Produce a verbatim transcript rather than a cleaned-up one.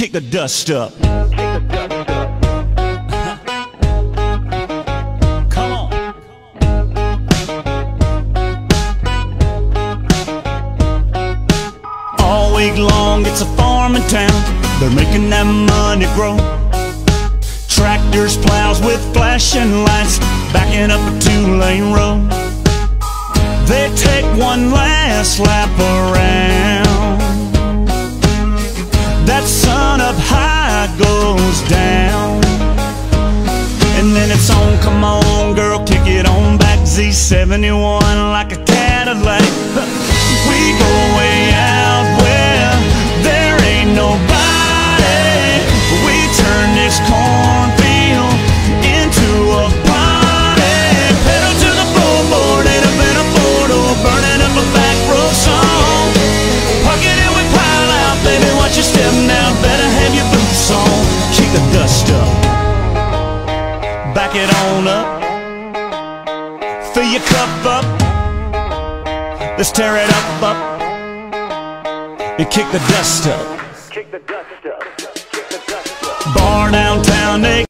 kick the dust up. Come on. All week long it's a farming town. They're making that money grow. Tractors, plows with flashing lights, backing up a two-lane road. They take one last lap around. That sun up high goes down, and then it's on, come on girl, kick it on back. Z seventy-one like a Cadillac. We go way out where there ain't nobody. We turn this cornfield into a party. Pedal to the floorboard, ain't up in a four-door, burning up a back road song. Park it and we pile out, baby, watch your step now. Better have your boots on. Kick the dust up, back it on up, fill your cup up. Let's tear it up, up, and kick the dust up. Bar downtown, they